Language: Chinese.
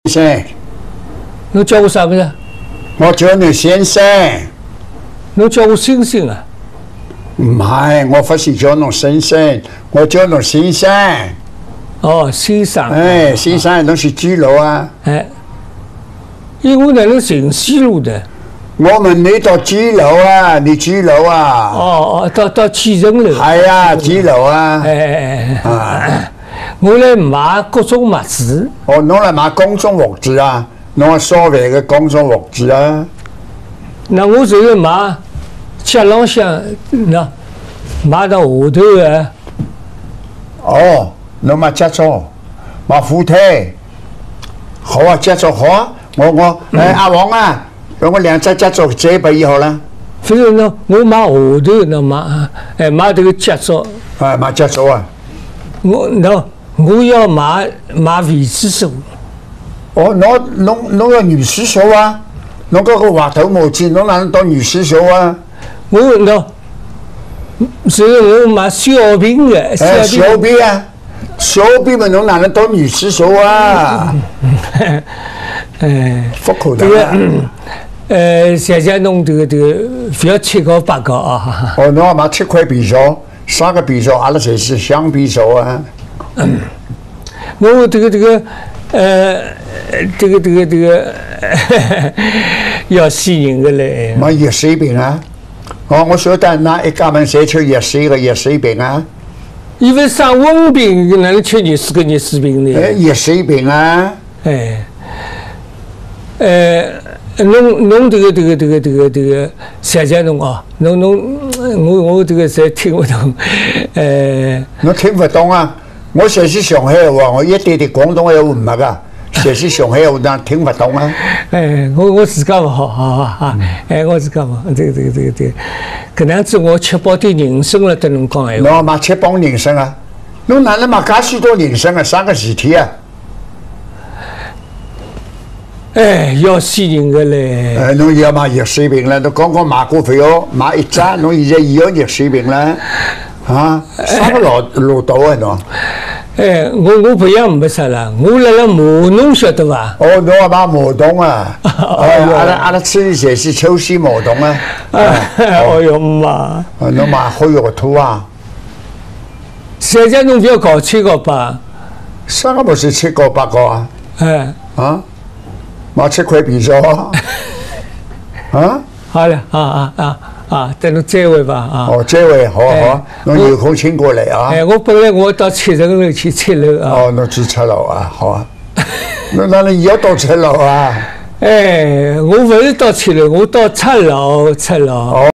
生， 侬叫我啥个字？ 我叫你先生。 侬叫我星星啊？ 唔係，我不是叫侬先生，我叫侬先生。 哦，先生。 哎，先生，侬是幾樓啊？ 哎，因為我在那城西路的。 我問你到幾樓啊？你幾樓啊？ 哦，到啟仁樓。 係啊，幾樓啊？ 哎，我來買各種物資。 哦，侬嚟買公眾物資啊？侬所謂嘅公眾物資啊？ 那我就是買街浪向那買到下頭嘅。 哦，侬買接咗，買扶梯。好啊，接咗好啊。阿黃啊，讓我2隻接咗借俾以後啦。 反正呢，我買下頭那買這個接咗。 買接咗啊！ 我要買衛生手。 哦，侬要女廁所啊？侬嗰個滑頭毛巾，侬哪能當女廁所啊？ 所以我買小便嘅。 小便啊！小便咪侬哪能當女廁所啊？不可能啊！ 現在弄這個不要7個8個啊！ 哦，侬要買7塊匕首，3個匕首，阿拉才是香匕首啊！ 我這個要死人嘅咧。 買熱水瓶啊！我曉得那一家門誰吃熱水瓶啊？ 因為生溫病，哪能吃熱水瓶呢？ 熱水瓶啊！ 弄這個現在弄啊，我這個實聽不懂。 我聽不懂啊！我學是上海話，我一點廣東話又唔係噶，學是上海話，但聽不懂啊！ 我自家唔好，我自家唔好，這個能子我確保啲人生了，對侬講誒。 侬嘛確保人生啊？侬哪能嘛介許多人生啊？3個事體啊！ 要死人嘅咧！ 侬要買熱水瓶啦，都剛剛買股票買一隻，侬現在又要熱水瓶啦，啊，3個路道啊侬！ 我不要唔啥啦，我來了麻冬曉得伐？ 哦，侬要買麻冬啊？阿拉吃的是秋西麻冬啊！ 哎呦媽！ 侬買好肉兔啊？ 現在侬不要搞7個8， 三個不是7個8個啊？啊？買7塊匕首啊！ 好了等侬再會吧啊！ 哦，再會好，侬有空請過嚟啊！ 我本來我到7樓去7樓啊！ 哦，侬去7樓啊，好啊！侬哪能要到7樓啊？ 我不是到7樓，我到7樓。